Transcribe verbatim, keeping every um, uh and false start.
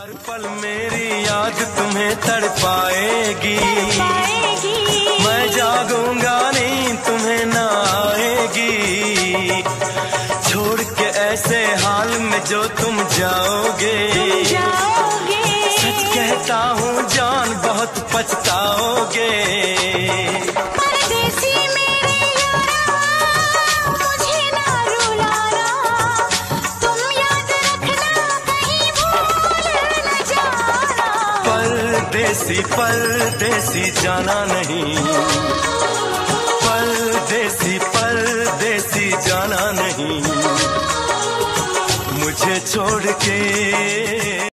हर पल मेरी याद तुम्हें तड़पाएगी, मैं जागूंगा नींद तुम्हें ना आएगी। छोड़ के ऐसे हाल में जो तुम जाओगे, तुम जाओगे। सच कहता हूँ जान बहुत पछताओगे। परदेसी मेरे यारा मुझे ना रुलाना, तुम याद रखना कहीं भूल न जाना। परदेसी परदेसी जाना नहीं, परदेसी परदेसी जाना नहीं, मुझे छोड़ के।